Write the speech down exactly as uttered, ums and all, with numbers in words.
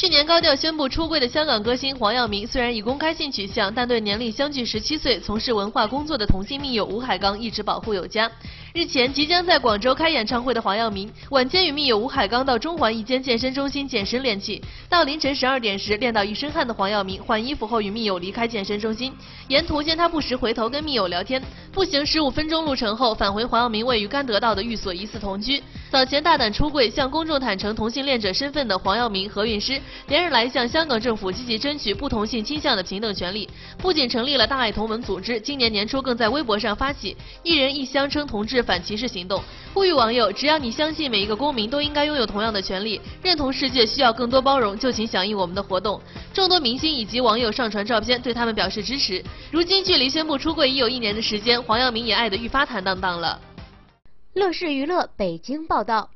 去年高调宣布出柜的香港歌星黄耀明，虽然已公开性取向，但对年龄相距十七岁、从事文化工作的同性密友吴海刚一直保护有加。日前，即将在广州开演唱会的黄耀明，晚间与密友吴海刚到中环一间健身中心健身练气，到凌晨十二点时，练到一身汗的黄耀明换衣服后与密友离开健身中心。沿途见他不时回头跟密友聊天，步行十五分钟路程后返回黄耀明位于甘得道的寓所疑似同居。早前大胆出柜，向公众坦诚同性恋者身份的黄耀明何韵诗，连日来向香港政府积极争取不同性倾向的平等权利，不仅成立了大爱同盟组织，今年年初更在微博上发起一人一乡称同志反歧视行动，呼吁网友只要你相信每一个公民都应该拥有同样的权利，认同世界需要更多包容，就请响应我们的活动。众多明星以及网友上传照片，对他们表示支持。如今距离宣布出柜已有一年的时间，黄耀明也爱得愈发坦荡荡了。 乐视娱乐北京报道。